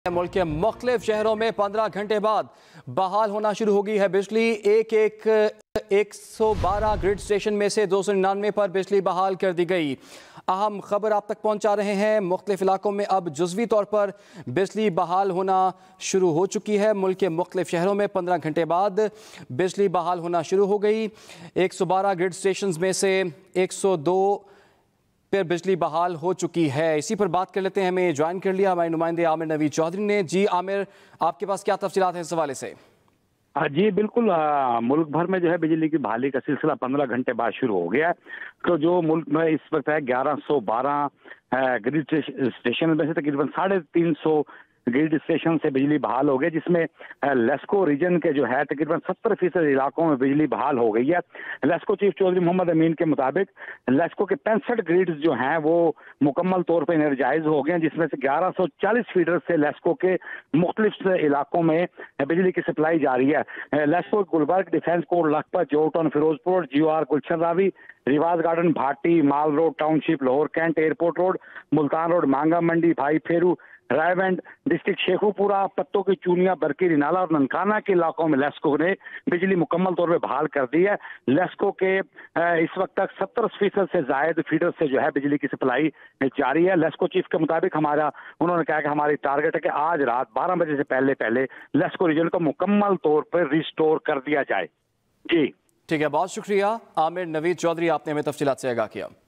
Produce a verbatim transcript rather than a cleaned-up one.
मुल्क के मुख्तलिफ शहरों में पंद्रह घंटे बाद बहाल होना शुरू होगी है बिजली। एक एक एक सौ बारह ग्रिड स्टेशन में से दो सौ निन्यानवे पर बिजली बहाल कर दी गई। अहम खबर आप तक पहुंचा रहे हैं। मुख्तलिफ इलाकों में अब जुज़वी तौर पर बिजली बहाल होना शुरू हो चुकी है। मुल्क के मुख्तलिफ शहरों में पंद्रह घंटे बाद बिजली बहाल होना शुरू हो गई। एक सौ बारह ग्रिड स्टेशन में से एक सौ दो पर बिजली बहाल हो चुकी है। इसी पर बात कर लेते हैं। हमें ज्वाइन कर लिया हमारे नुमाइंदे आमिर नवीद चौधरी ने। जी आमिर, आपके पास क्या तफसीलात हैं इस हवाले से? जी बिल्कुल, आ, मुल्क भर में जो है बिजली की बहाली का सिलसिला पंद्रह घंटे बाद शुरू हो गया है। तो जो मुल्क में इस वक्त है ग्यारह सौ बारह ग्रिड स्टेशन में से तकरीबन साढ़े तीन सौ ग्रिड स्टेशन से बिजली बहाल हो गई, जिसमें लेस्को रीजन के जो है तकरीबन सत्तर फीसद इलाकों में बिजली बहाल हो गई है। लेस्को चीफ चौधरी मोहम्मद अमीन के मुताबिक लेस्को के पैंसठ ग्रिड्स जो हैं वो मुकम्मल तौर पर एनर्जाइज हो गए हैं, जिसमें से ग्यारह सौ चालीस फीडर से लेस्को के मुख्तलिफ इलाकों में बिजली की सप्लाई जारी है। लेस्को गुलबर्ग, डिफेंस कोड, लखपत, जोटाउन, Ferozepur, G O R, Gulshan Ravi, Riwaz Garden, Bhati, Mall Road Township, Lahore Cantt, Airport Road, Multan Road, Manga Mandi, भाई फेरू, रायवेंड डिस्ट्रिक्ट, शेखुपुरा, पत्तों की चूनिया, बरकी, रिनाला और ननकाना के इलाकों में लेस्को ने बिजली मुकम्मल तौर पर बहाल कर दी है। लेस्को के इस वक्त तक सत्तर फीसद से जायद फीडर से जो है बिजली की सप्लाई जारी है। लेस्को चीफ के मुताबिक हमारा उन्होंने कहा कि हमारी टारगेट है कि आज रात बारह बजे से पहले पहले लेस्को रीजन को मुकम्मल तौर पर रिस्टोर कर दिया जाए। जी ठीक है, बहुत शुक्रिया आमिर नवीद चौधरी, आपने हमें तफसीलात से आगाह किया।